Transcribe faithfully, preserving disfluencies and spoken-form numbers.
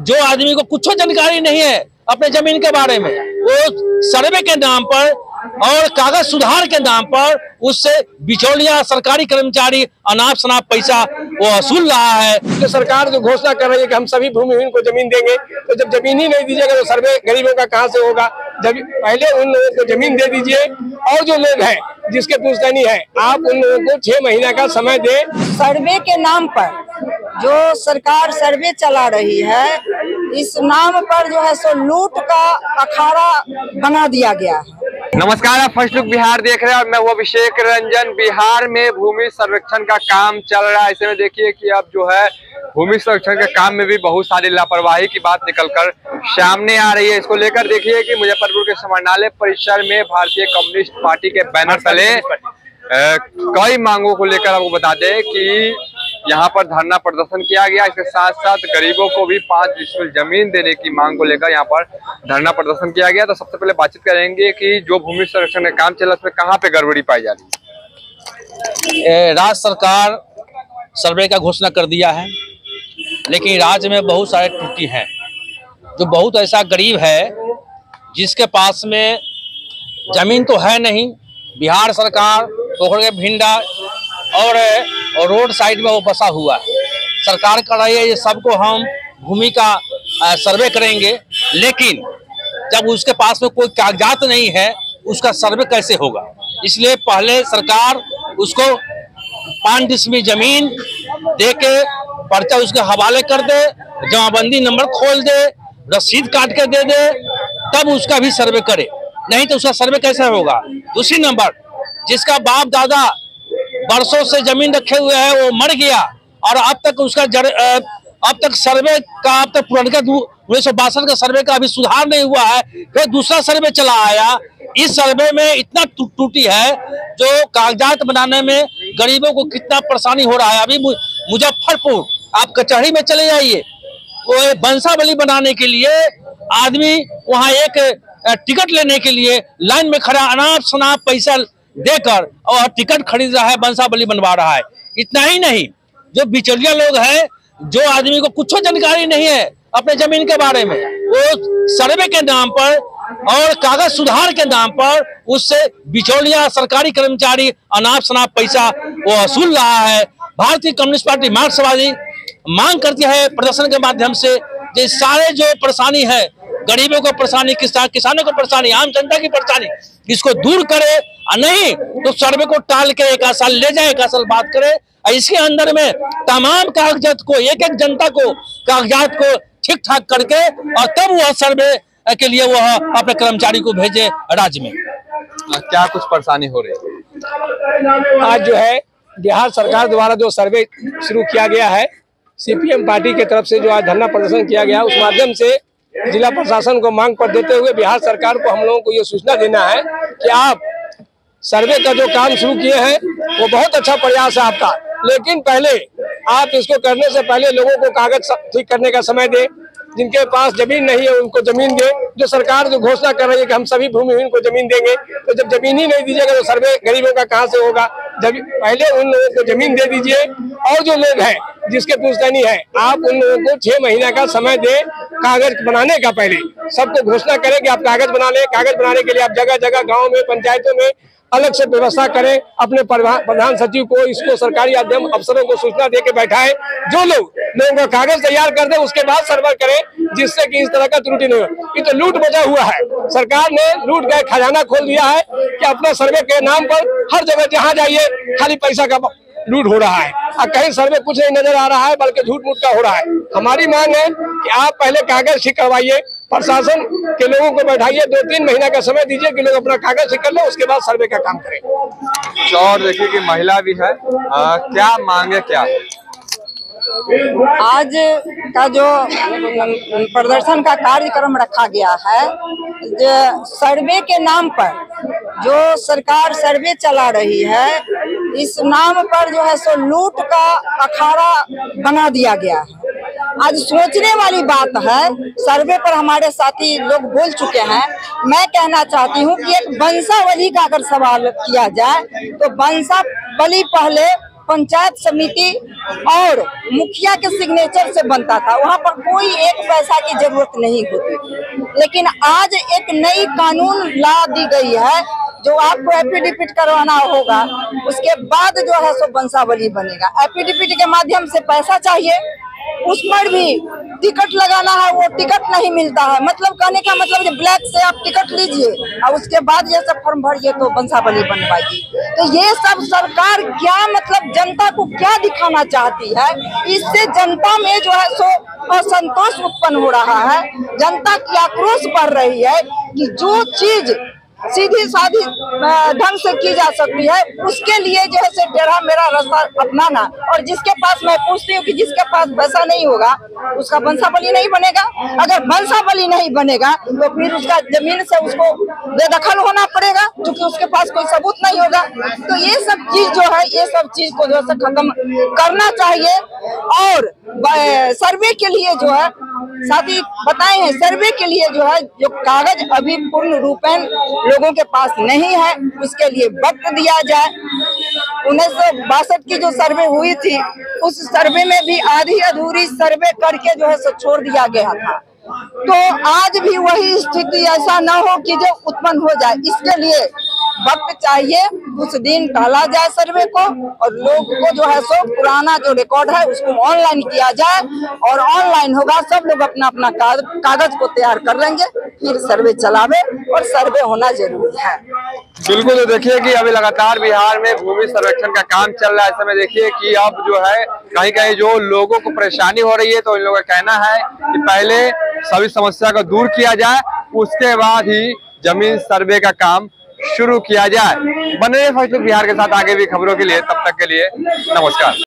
जो आदमी को कुछ जानकारी नहीं है अपने जमीन के बारे में, वो सर्वे के नाम पर और कागज सुधार के नाम पर उससे बिचौलिया सरकारी कर्मचारी अनाप शनाप पैसा वो वसूल रहा है। तो सरकार जो घोषणा कर रही है कि हम सभी भूमिहीन को जमीन देंगे, तो जब जमीन ही नहीं दीजिएगा तो सर्वे गरीबों का कहां से होगा। जब पहले उन लोगों को जमीन दे दीजिए और जो लोग हैं जिसके पुश्तैनी है, आप उन लोगों को छह महीना का समय दे। सर्वे के नाम पर जो सरकार सर्वे चला रही है, इस नाम पर जो है सो लूट का अखाड़ा बना दिया गया है। नमस्कार, आप फर्स्ट लुक बिहार देख रहे हैं और मैं हूं अभिषेक रंजन। बिहार में भूमि सर्वेक्षण का काम चल रहा है। ऐसे में देखिए कि अब जो है भूमि सर्वेक्षण के काम में भी बहुत सारी लापरवाही की बात निकलकर सामने आ रही है। इसको लेकर देखिए कि मुजफ्फरपुर के समाहरणालय परिसर में भारतीय कम्युनिस्ट पार्टी के बैनर तले कई मांगों को लेकर आपको बता दें कि यहाँ पर धरना प्रदर्शन किया गया। इसके साथ साथ गरीबों को भी पांच डिसमिल जमीन देने की मांग को लेकर यहाँ पर धरना प्रदर्शन किया गया। तो सबसे पहले बातचीत करेंगे कि जो भूमि संरक्षण का काम चल रहा है उसमें कहाँ पे गड़बड़ी पाई जा रही है। राज्य सरकार सर्वे का घोषणा कर दिया है, लेकिन राज्य में बहुत सारे त्रुटि हैं। जो बहुत ऐसा गरीब है जिसके पास में जमीन तो है नहीं, बिहार सरकार पोखर के भिंडा और, और रोड साइड में वो बसा हुआ है। सरकार कर रही है ये सबको हम भूमि का सर्वे करेंगे, लेकिन जब उसके पास में कोई कागजात नहीं है उसका सर्वे कैसे होगा। इसलिए पहले सरकार उसको पांच डिसमिल जमीन दे के पर्चा उसके हवाले कर दे, जमाबंदी नंबर खोल दे, रसीद काट के दे दे, तब उसका भी सर्वे करे। नहीं तो उसका सर्वे कैसे होगा। दूसरी नंबर, जिसका बाप दादा बरसों से जमीन रखे हुए है वो मर गया और अब तक उसका जड़ अब तक सर्वे का अब तक पुराना उन्नीस सौ बासठ का सर्वे का अभी सुधार नहीं हुआ है, फिर दूसरा सर्वे चला आया। इस सर्वे में इतना टूटी है जो कागजात बनाने में गरीबों को कितना परेशानी हो रहा है। अभी मुजफ्फरपुर आप कचहरी में चले जाइए, वो बंसावली बनाने के लिए आदमी वहाँ एक टिकट लेने के लिए लाइन में खड़ा अनाप शनाप पैसा देकर और टिकट खरीद रहा है, बंसावली बनवा रहा है। इतना ही नहीं, जो बिचौलिया लोग हैं, जो आदमी को कुछ जानकारी नहीं है अपने जमीन के बारे में, वो सर्वे के नाम पर और कागज सुधार के नाम पर उससे बिचौलिया सरकारी कर्मचारी अनाप शनाप पैसा वो वसूल रहा है। भारतीय कम्युनिस्ट पार्टी मार्क्सवादी मांग करती है प्रदर्शन के माध्यम से ये सारे जो परेशानी है, गरीबों को परेशानी, किसान किसानों को परेशानी, आम जनता की परेशानी, इसको दूर करे। नहीं तो सर्वे को टाल के एक साल ले जाए, एक साल बात करे। इसके अंदर में तमाम कागजात को, एक एक जनता को कागजात को ठीक ठाक करके और तब वह सर्वे के लिए वह अपने कर्मचारी को भेजे राज्य में। क्या कुछ परेशानी हो रही है? आज जो है बिहार सरकार द्वारा जो सर्वे शुरू किया गया है, सीपीएम पार्टी की तरफ से जो आज धरना प्रदर्शन किया गया, उस माध्यम से जिला प्रशासन को मांग पर देते हुए बिहार सरकार को हम लोगों को ये सूचना देना है कि आप सर्वे का जो काम शुरू किए हैं वो बहुत अच्छा प्रयास है आपका, लेकिन पहले आप इसको करने से पहले लोगों को कागज ठीक करने का समय दें। जिनके पास जमीन नहीं है उनको जमीन दे। जो सरकार जो घोषणा कर रही है कि हम सभी भूमिहीन को जमीन देंगे, तो जब जमीन ही नहीं दीजिएगा तो सर्वे गरीबों का कहां से होगा। जब पहले उन लोगों को जमीन दे दीजिए और जो लोग हैं जिसके पुश्तैनी है, आप उन लोगों को छह महीना का समय दे कागज बनाने का। पहले सबको घोषणा करें कि आप कागज बना लें। कागज बनाने के लिए आप जगह जगह गाँव में, पंचायतों में अलग से व्यवस्था करें। अपने प्रधान सचिव को, इसको सरकारी अध्ययन अफसरों को सूचना दे के बैठाएं। जो लोग लोगों का कागज तैयार कर दे उसके बाद सर्वे करें, जिससे कि इस तरह का त्रुटि नहीं हो। ये तो लूट मचा हुआ है। सरकार ने लूट का खजाना खोल दिया है कि अपना सर्वे के नाम पर हर जगह जहाँ जाइए खाली पैसा का लूट हो रहा है और कहीं सर्वे कुछ नहीं नजर आ रहा है, बल्कि झूठ मूठ का हो रहा है। हमारी मांग है कि आप पहले कागज ठीक करवाइए, प्रशासन के लोगों को बैठाइए, दो तीन महीना का समय दीजिए कि लोग अपना कागज ठीक कर ले, उसके बाद सर्वे का काम करें। और देखिए कि महिला भी है, आ, क्या मांगे क्या आज का जो प्रदर्शन का कार्यक्रम रखा गया है, जो सर्वे के नाम पर जो सरकार सर्वे चला रही है, इस नाम पर जो है सो लूट का अखाड़ा बना दिया गया है। आज सोचने वाली बात है, सर्वे पर हमारे साथी लोग बोल चुके हैं। मैं कहना चाहती हूँ कि एक बंसावली का अगर सवाल किया जाए तो बंसावली पहले पंचायत समिति और मुखिया के सिग्नेचर से बनता था। वहाँ पर कोई एक पैसा की जरूरत नहीं होती थी। लेकिन आज एक नई कानून ला दी गई है, जो आपको एफिडेविट करवाना होगा, उसके बाद जो है सो वंशावली बनेगा। एफिडेविट के माध्यम से पैसा चाहिए, उस पर भी टिकट लगाना है, वो टिकट नहीं मिलता है। मतलब कहने का मतलब कि ब्लैक से आप टिकट लीजिए और उसके बाद ये सब फॉर्म भरिए तो वंशावली बनवाइए। तो ये सब सरकार क्या मतलब जनता को क्या दिखाना चाहती है? इससे जनता में जो है सो असंतोष उत्पन्न हो रहा है। जनता की आक्रोश बढ़ रही है कि जो चीज सीधी साधी ढंग से की जा सकती है, उसके लिए जो है से टेढ़ा मेरा रास्ता अपनाना। और जिसके पास, मैं पूछती हूँ कि जिसके पास पैसा नहीं होगा उसका वंशावली नहीं बनेगा। अगर वंशावली नहीं बनेगा तो फिर उसका जमीन से उसको बेदखल होना पड़ेगा, क्योंकि उसके पास कोई सबूत नहीं होगा। तो ये सब चीज जो है, ये सब चीज को जो है खत्म करना चाहिए। और सर्वे के लिए जो है साथ ही बताए हैं, सर्वे के लिए जो है जो कागज अभी पूर्ण रूपेण लोगों के पास नहीं है, उसके लिए वक्त दिया जाए। उन्नीस सौ बासठ की जो सर्वे हुई थी, उस सर्वे में भी आधी अधूरी सर्वे करके जो है सो छोड़ दिया गया था। तो आज भी वही स्थिति ऐसा न हो कि जो उत्पन्न हो जाए, इसके लिए वक्त चाहिए। कुछ दिन टाला जाए सर्वे को, और लोग को जो है सो पुराना जो रिकॉर्ड है उसको ऑनलाइन किया जाए, और ऑनलाइन होगा, सब लोग अपना अपना कागज को तैयार कर लेंगे, फिर सर्वे चलावे, और सर्वे होना जरूरी है। बिल्कुल। तो देखिए कि अभी लगातार बिहार में भूमि सर्वेक्षण का काम चल रहा है। ऐसे में देखिए कि अब जो है कहीं कहीं जो लोगों को परेशानी हो रही है, तो इन लोगों का कहना है कि पहले सभी समस्या को दूर किया जाए, उसके बाद ही जमीन सर्वे का काम शुरू किया जाए। बने रहिए फर्स्ट लुक बिहार के साथ आगे भी खबरों के लिए। तब तक के लिए नमस्कार।